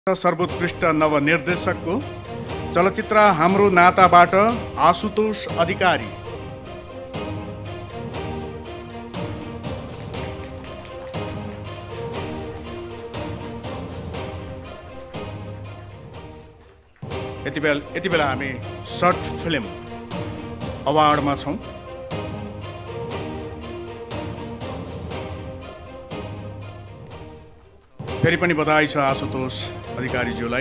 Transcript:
सर्वोत्कृष्ट नवनिर्देशकको चलचित्र हाम्रो नाताबाट आशुतोष अधिकारी। यति बेला हामी सर्ट फिल्म अवार्डमा छौं। फेरि पनि बधाई छ आशुतोष अधिकारीज्यूलाई।